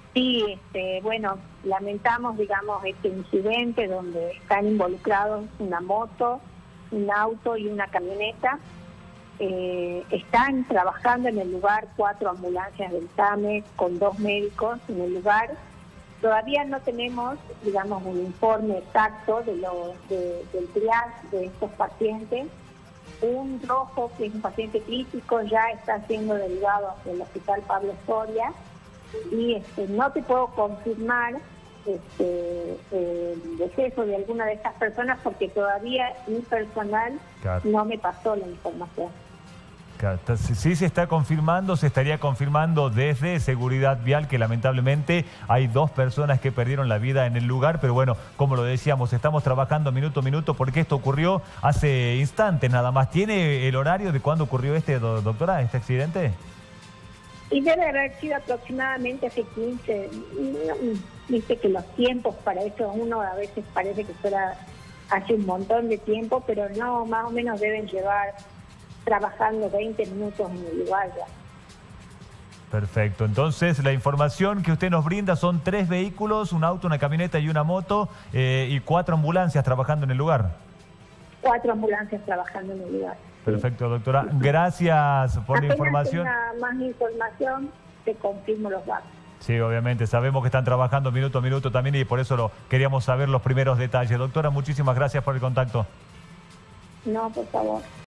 Sí, bueno, lamentamos, digamos, este incidente donde están involucrados una moto, un auto y una camioneta. Están trabajando en el lugar 4 ambulancias del SAME con 2 médicos en el lugar. Todavía no tenemos, digamos, un informe exacto del triage de estos pacientes. Un rojo, que es un paciente crítico, ya está siendo derivado hacia el Hospital Pablo Soria. Y no te puedo confirmar el deceso de alguna de estas personas porque todavía mi personal no me pasó la información. Sí, se está confirmando, se estaría confirmando desde Seguridad Vial que lamentablemente hay 2 personas que perdieron la vida en el lugar, pero bueno, como lo decíamos, estamos trabajando minuto a minuto porque esto ocurrió hace instantes nada más. ¿Tiene el horario de cuándo ocurrió doctora, este accidente? Y debe haber sido aproximadamente hace 15, viste que los tiempos para eso uno a veces parece que fuera hace un montón de tiempo, pero no, más o menos deben llevar trabajando 20 minutos en el lugar ya. Perfecto, entonces la información que usted nos brinda son 3 vehículos, un auto, una camioneta y una moto y 4 ambulancias trabajando en el lugar. 4 ambulancias trabajando en el lugar. Perfecto, doctora. Gracias por la información. Apenas tenga más información, te confirmo los datos. Sí, obviamente. Sabemos que están trabajando minuto a minuto también y por eso queríamos saber los primeros detalles. Doctora, muchísimas gracias por el contacto. No, por favor.